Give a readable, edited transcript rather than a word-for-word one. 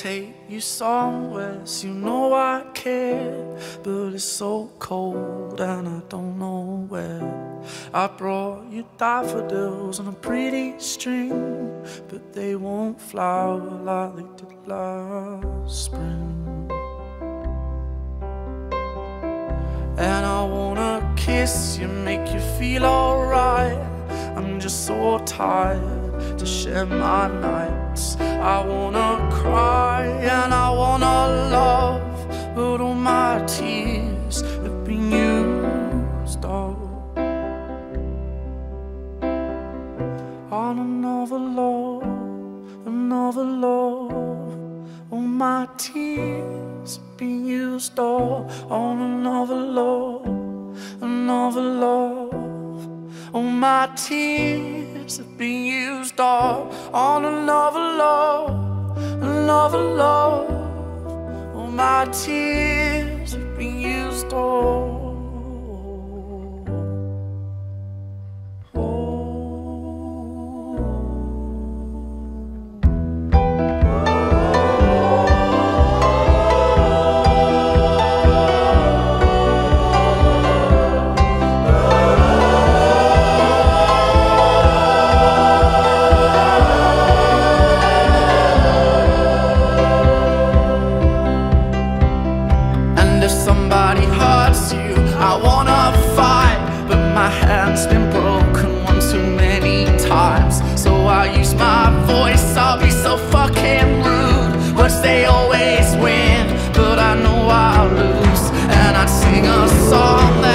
take you somewhere, so you know I care. But it's so cold and I don't know where. I brought you daffodils on a pretty string, but they won't flower like they did last spring. And I wanna kiss you, make you feel alright. I'm just so tired to share my nights. I wanna cry and I wanna love, but all my tears have been used up on another love, another love. All my tears have been used up on another love, another love. All my tears have been used up on another love, another love. All my tears have been used up. Somebody hurts you, I wanna fight, but my hand's been broken one too many times. So I use my voice, I'll be so fucking rude. Words they always win, but I know I'll lose. And I'd sing a song